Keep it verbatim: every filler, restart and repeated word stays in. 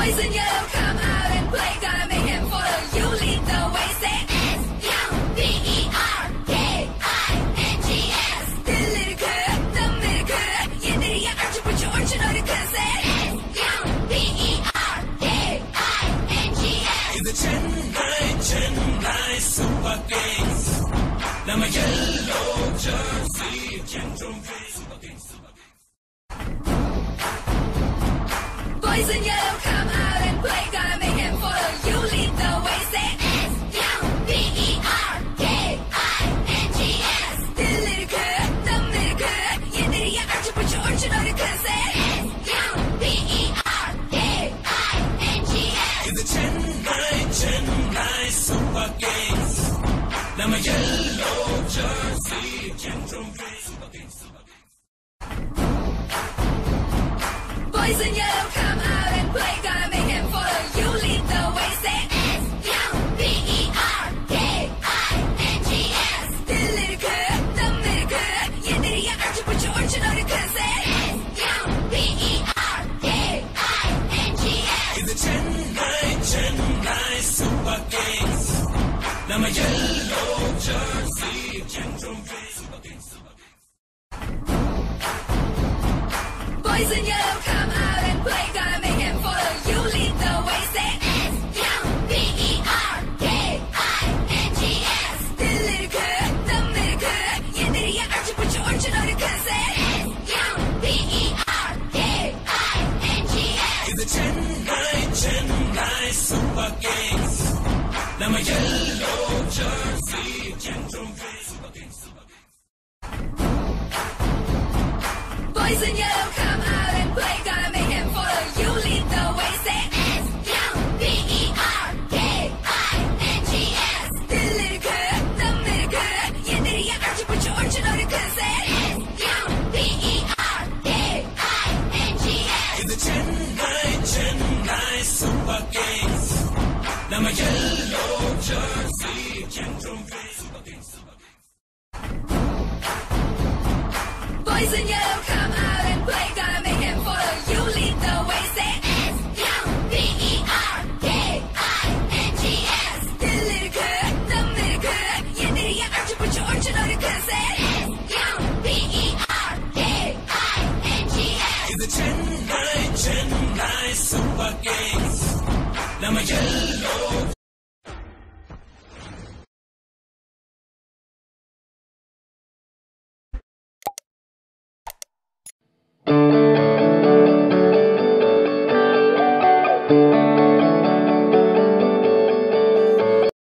Boys in yellow, come out and play. Gotta make him follow you. Lead the way. Say S U B E R K I N G S. 들리는 그, 덤비는 그. 얘들이야 얼추부추 옳지 너를 큰. Say S U B E R K I N G S. In the Chennai, Chennai Super Kings. Now my yellow jersey, gentle Super Kings, Super Kings. Boys in yellow, come out and play. Gotta make him follow you. Lead the way. Say S U B E R K I N G S. 들리는 그, 덤비는 그. 얘들이야 얼추부추 옳지 너를 큰. Say S U B E R K I N G S. In the Chennai, Chennai Super Kings. Now my yellow jersey, gentle Super Kings, Super Kings. Boys in yellow, come out and play. Gotta make him follow you. Lead the way. Say S U B E R K I N G S. 들리는 그, 덤비는 그. 얘들이야 얼추부추 옳지 너를 큰. Say S U B E R K I N G S. In the Chennai, Chennai Super Kings. Now my yellow jersey, gentle Super Kings, Super Kings. Boys in yellow, come out and play. Gotta make him follow you. Lead the way. Say S U B E R K I N G S. 들리는 그, 덤비는 그. 얘들이야 얼추부추 옳지 너를 큰. Say S U B E R K I N G S. In the Chennai, Chennai Super Kings. Now my yellow jersey, gentle Super Kings, Super Kings. Boys in yellow, come out and play. Gotta make him follow you. Lead the way. Say S U B E R K I N G S. 들리는 그, 덤비는 그. 얘들이야 얼추부추 옳지 너를 큰. Say S U B E R K I N G S. In the Chennai, Chennai Super Kings. Now my yellow jersey, gentle Super Kings, Super Kings. Boys in yellow, come out and play. Gotta make